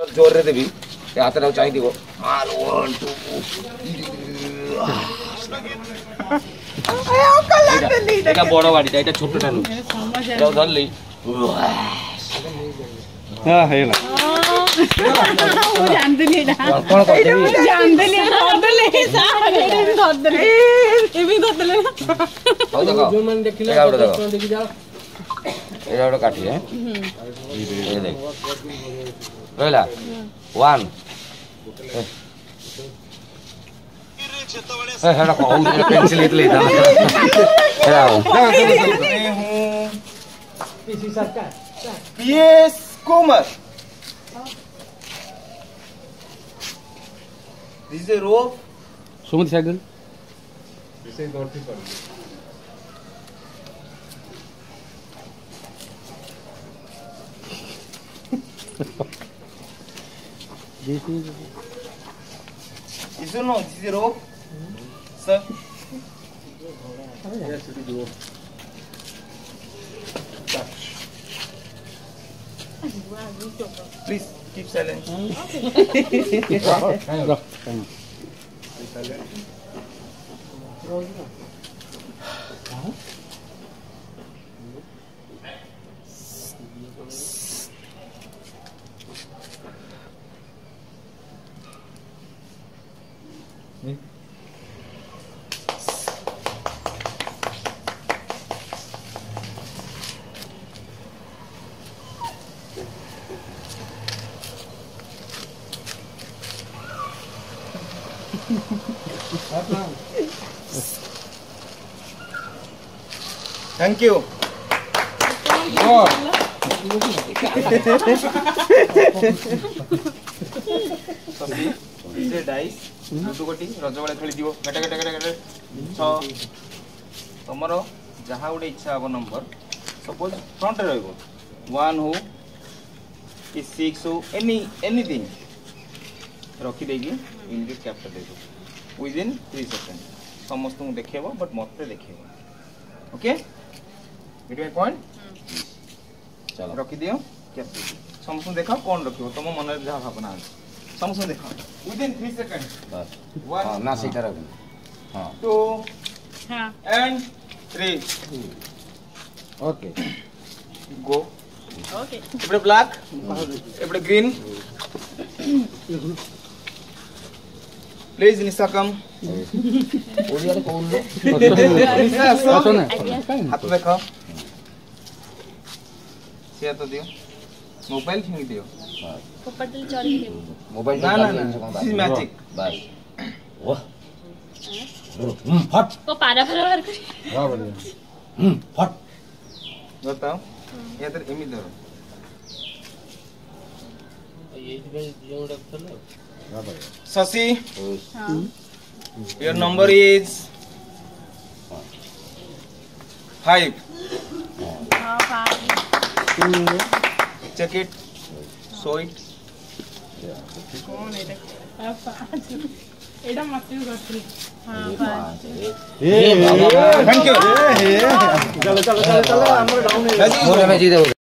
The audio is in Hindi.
जोर रे देबी हाथ रा चाहि दिबो मार 1 2 এটা বড় গাড়িটা এটা ছোটটা নো এটাও ধরলি হ্যাঁ হেলা ও জানতেলি এটা কোন করতে জানতেলি ধরদলে সারে এবি ধরদলে ও দেখো জোন মান দেখিলে দেখি যাও এটা ওটা কাটি হ্যাঁ এই দেখ রইলা 1 हेड़ा को पेंसिल इतले था हेड़ा मैं हूं PC Sarkar PS Kumar this is a rope Suman side this is not पर Is it no? This is a rope, sir. Yes, it is rope. Please keep silent. Thank you. Oh. This is dice. दुटु गोटी रजवाड़ा खेली दियो गटा गटा गटा गटा 6 तमरो जहा उडे इच्छा हबो नंबर सपोज फ्रंट रे रहबो 1 हो कि 6 हो एनीथिंग रखी देगी इनके कैप्चर देबो विद इन 3 सेकंड समस्त को देखेबो बट मते देखेबो ओके इट माय पॉइंट चलो रखी दियो कैप्चर समस्त देखा कोन रखियो तम मन रे जहा भावना समस्त देखा विद इन 3 सेकंड बस 1 ना सीधा रख हां 2 हां एंड 3 ओके गो ओके इपड़े ब्लैक इपड़े green please Nisha come Odia रे कौन लो निशा सुन हाथ देखो से तो दियो मोबाइल फेंक दियो कपटल चोरी दियो मोबाइल ना ना दिस इज मैजिक बस वाह फट को पारा फरार कर वाह बढ़िया फट बताओ ये तो एमी धरो ये जोड़ा चलो Sasi, your number is 5. Check it. Show it. Thank you.